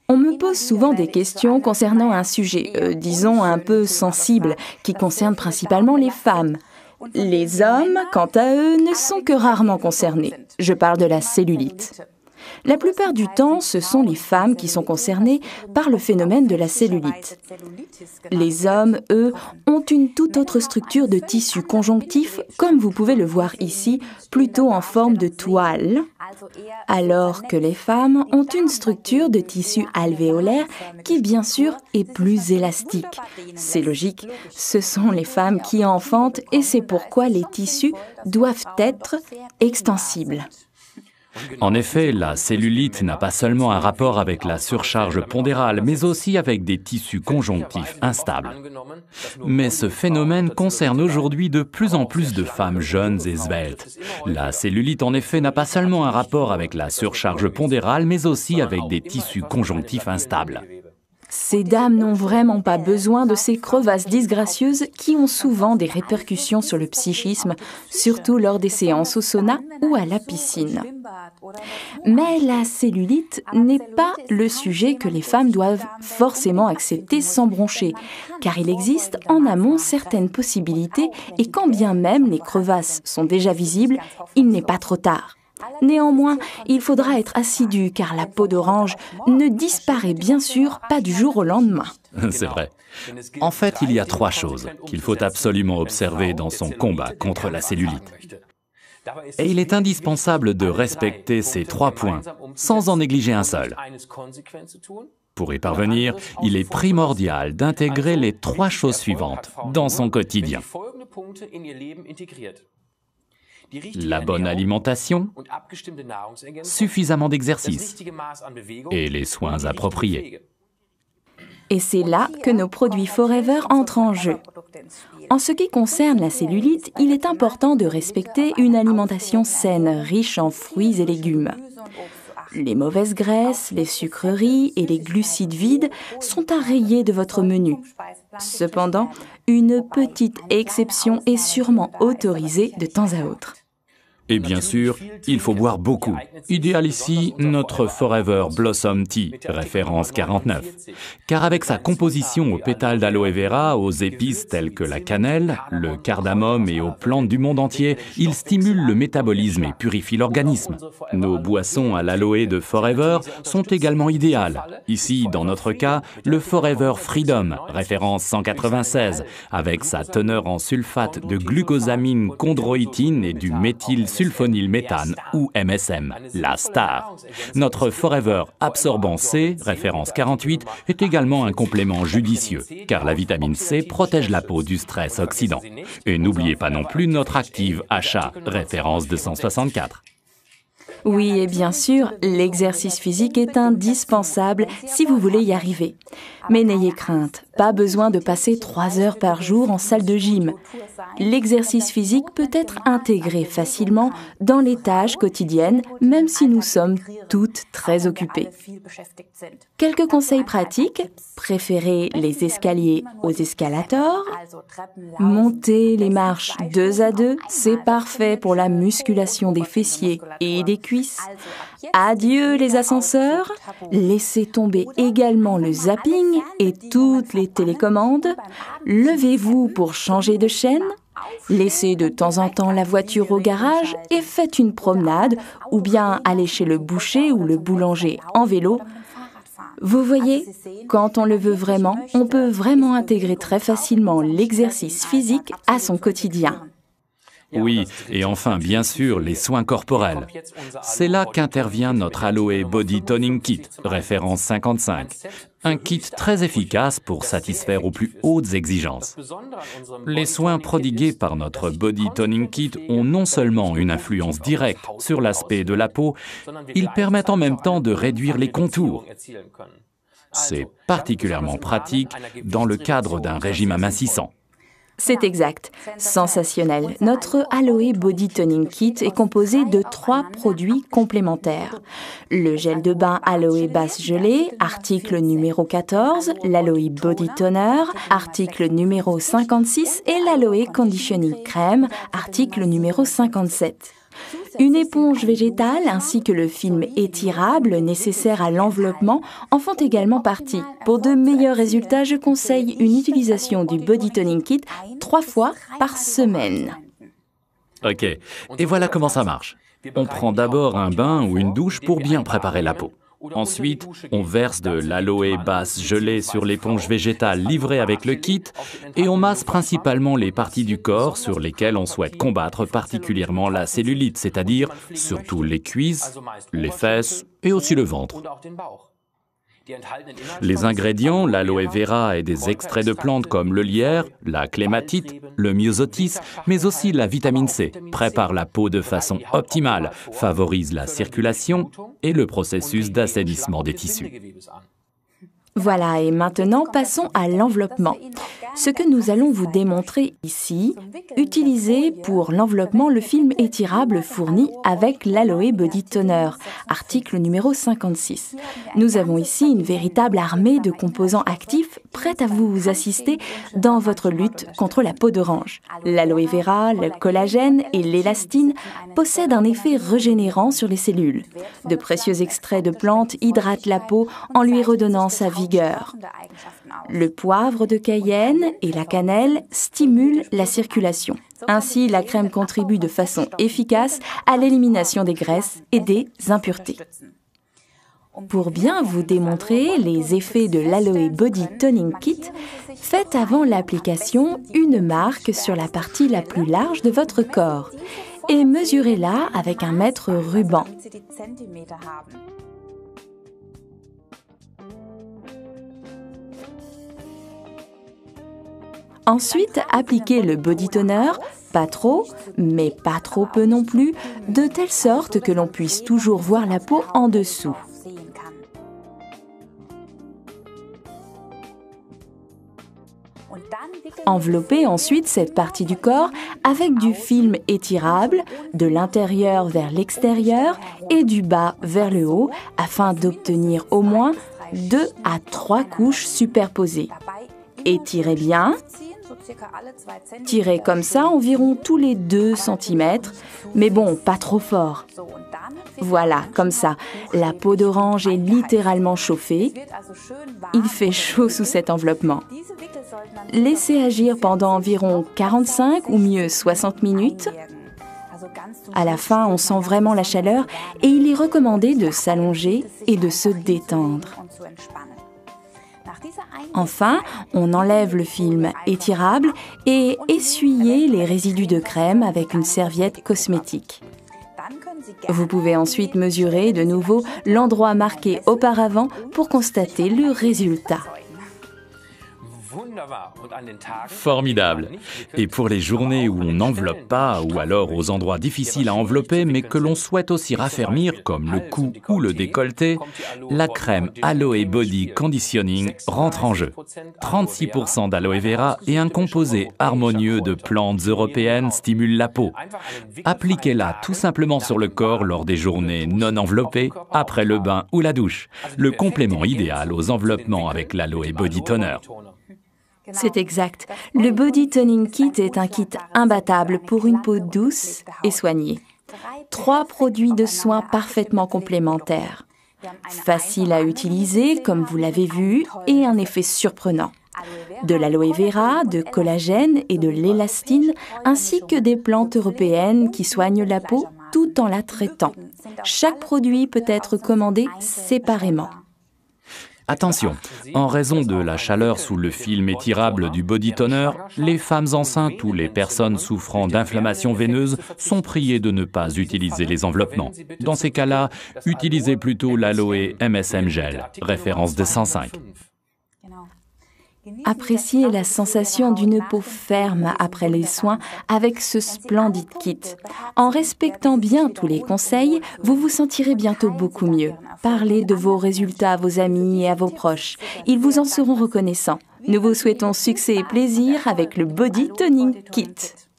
On me pose souvent des questions concernant un sujet, disons un peu sensible, qui concerne principalement les femmes. Les hommes, quant à eux, ne sont que rarement concernés. Je parle de la cellulite. La plupart du temps, ce sont les femmes qui sont concernées par le phénomène de la cellulite. Les hommes, eux, ont une toute autre structure de tissu conjonctif, comme vous pouvez le voir ici, plutôt en forme de toile, alors que les femmes ont une structure de tissu alvéolaire qui, bien sûr, est plus élastique. C'est logique, ce sont les femmes qui enfantent et c'est pourquoi les tissus doivent être extensibles. En effet, la cellulite n'a pas seulement un rapport avec la surcharge pondérale, mais aussi avec des tissus conjonctifs instables. Mais ce phénomène concerne aujourd'hui de plus en plus de femmes jeunes et sveltes. La cellulite, en effet, n'a pas seulement un rapport avec la surcharge pondérale, mais aussi avec des tissus conjonctifs instables. Ces dames n'ont vraiment pas besoin de ces crevasses disgracieuses qui ont souvent des répercussions sur le psychisme, surtout lors des séances au sauna ou à la piscine. Mais la cellulite n'est pas le sujet que les femmes doivent forcément accepter sans broncher, car il existe en amont certaines possibilités et quand bien même les crevasses sont déjà visibles, il n'est pas trop tard. Néanmoins, il faudra être assidu car la peau d'orange ne disparaît bien sûr pas du jour au lendemain. C'est vrai. En fait, il y a 3 choses qu'il faut absolument observer dans son combat contre la cellulite. Et il est indispensable de respecter ces 3 points, sans en négliger un seul. Pour y parvenir, il est primordial d'intégrer les 3 choses suivantes dans son quotidien. La bonne alimentation, suffisamment d'exercice et les soins appropriés. Et c'est là que nos produits Forever entrent en jeu. En ce qui concerne la cellulite, il est important de respecter une alimentation saine, riche en fruits et légumes. Les mauvaises graisses, les sucreries et les glucides vides sont à rayer de votre menu. Cependant, une petite exception est sûrement autorisée de temps à autre. Et bien sûr, il faut boire beaucoup. Idéal ici, notre Forever Blossom Tea, référence 49. Car avec sa composition aux pétales d'aloe vera, aux épices telles que la cannelle, le cardamome et aux plantes du monde entier, il stimule le métabolisme et purifie l'organisme. Nos boissons à l'aloe de Forever sont également idéales. Ici, dans notre cas, le Forever Freedom, référence 196, avec sa teneur en sulfate de glucosamine chondroïtine et du méthylsulfonylméthane ou MSM, la star. Notre Forever Absorbant C, référence 48, est également un complément judicieux, car la vitamine C protège la peau du stress oxydant. Et n'oubliez pas non plus notre Active HA, référence 264. Oui, et bien sûr, l'exercice physique est indispensable si vous voulez y arriver. Mais n'ayez crainte, pas besoin de passer 3 heures par jour en salle de gym. L'exercice physique peut être intégré facilement dans les tâches quotidiennes, même si nous sommes toutes très occupées. Quelques conseils pratiques: préférez les escaliers aux escalators. Montez les marches 2 à 2, c'est parfait pour la musculation des fessiers et des cuisses. Adieu les ascenseurs, laissez tomber également le zapping et toutes les télécommandes. Levez-vous pour changer de chaîne. Laissez de temps en temps la voiture au garage et faites une promenade ou bien allez chez le boucher ou le boulanger en vélo. Vous voyez, quand on le veut vraiment, on peut vraiment intégrer très facilement l'exercice physique à son quotidien. Oui, et enfin, bien sûr, les soins corporels. C'est là qu'intervient notre Aloe Body Toning Kit, référence 55. Un kit très efficace pour satisfaire aux plus hautes exigences. Les soins prodigués par notre Body Toning Kit ont non seulement une influence directe sur l'aspect de la peau, ils permettent en même temps de réduire les contours. C'est particulièrement pratique dans le cadre d'un régime amincissant. C'est exact. Sensationnel. Notre Aloe Body Toning Kit est composé de 3 produits complémentaires. Le gel de bain Aloe Base Gelée, article numéro 14, l'Aloe Body Toner, article numéro 56 et l'Aloe Conditioning Crème, article numéro 57. Une éponge végétale ainsi que le film étirable nécessaire à l'enveloppement en font également partie. Pour de meilleurs résultats, je conseille une utilisation du Body Toning Kit 3 fois par semaine. Ok, et voilà comment ça marche. On prend d'abord un bain ou une douche pour bien préparer la peau. Ensuite, on verse de l'aloe basse gelée sur l'éponge végétale livrée avec le kit et on masse principalement les parties du corps sur lesquelles on souhaite combattre particulièrement la cellulite, c'est-à-dire surtout les cuisses, les fesses et aussi le ventre. Les ingrédients, l'aloe vera et des extraits de plantes comme le lierre, la clématite, le myosotis, mais aussi la vitamine C, préparent la peau de façon optimale, favorisent la circulation et le processus d'assainissement des tissus. Voilà, et maintenant passons à l'enveloppement. Ce que nous allons vous démontrer ici, utilisez pour l'enveloppement le film étirable fourni avec l'Aloe Body Toner, article numéro 56. Nous avons ici une véritable armée de composants actifs prêts à vous assister dans votre lutte contre la peau d'orange. L'aloe vera, le collagène et l'élastine possèdent un effet régénérant sur les cellules. De précieux extraits de plantes hydratent la peau en lui redonnant sa vigueur. Le poivre de Cayenne et la cannelle stimulent la circulation. Ainsi, la crème contribue de façon efficace à l'élimination des graisses et des impuretés. Pour bien vous démontrer les effets de l'Aloe Body Toning Kit, faites avant l'application une marque sur la partie la plus large de votre corps et mesurez-la avec un mètre ruban. Ensuite, appliquez le body toner, pas trop, mais pas trop peu non plus, de telle sorte que l'on puisse toujours voir la peau en dessous. Enveloppez ensuite cette partie du corps avec du film étirable, de l'intérieur vers l'extérieur et du bas vers le haut, afin d'obtenir au moins 2 à 3 couches superposées. Étirez bien. Tirez comme ça environ tous les 2 cm, mais bon, pas trop fort. Voilà, comme ça, la peau d'orange est littéralement chauffée. Il fait chaud sous cet enveloppement. Laissez agir pendant environ 45 ou mieux 60 minutes. À la fin, on sent vraiment la chaleur et il est recommandé de s'allonger et de se détendre. Enfin, on enlève le film étirable et essuyez les résidus de crème avec une serviette cosmétique. Vous pouvez ensuite mesurer de nouveau l'endroit marqué auparavant pour constater le résultat. Formidable. Et pour les journées où on n'enveloppe pas, ou alors aux endroits difficiles à envelopper, mais que l'on souhaite aussi raffermir, comme le cou ou le décolleté, la crème Aloe Body Conditioning rentre en jeu. 36% d'aloe vera et un composé harmonieux de plantes européennes stimule la peau. Appliquez-la tout simplement sur le corps lors des journées non enveloppées, après le bain ou la douche. Le complément idéal aux enveloppements avec l'Aloe Body Toner. C'est exact. Le Body Toning Kit est un kit imbattable pour une peau douce et soignée. 3 produits de soins parfaitement complémentaires. Facile à utiliser, comme vous l'avez vu, et un effet surprenant. De l'aloe vera, de collagène et de l'élastine, ainsi que des plantes européennes qui soignent la peau tout en la traitant. Chaque produit peut être commandé séparément. Attention, en raison de la chaleur sous le film étirable du body toner, les femmes enceintes ou les personnes souffrant d'inflammation veineuse sont priées de ne pas utiliser les enveloppements. Dans ces cas-là, utilisez plutôt l'Aloe MSM Gel, référence de 105. Appréciez la sensation d'une peau ferme après les soins avec ce splendide kit. En respectant bien tous les conseils, vous vous sentirez bientôt beaucoup mieux. Parlez de vos résultats à vos amis et à vos proches. Ils vous en seront reconnaissants. Nous vous souhaitons succès et plaisir avec le Body Toning Kit.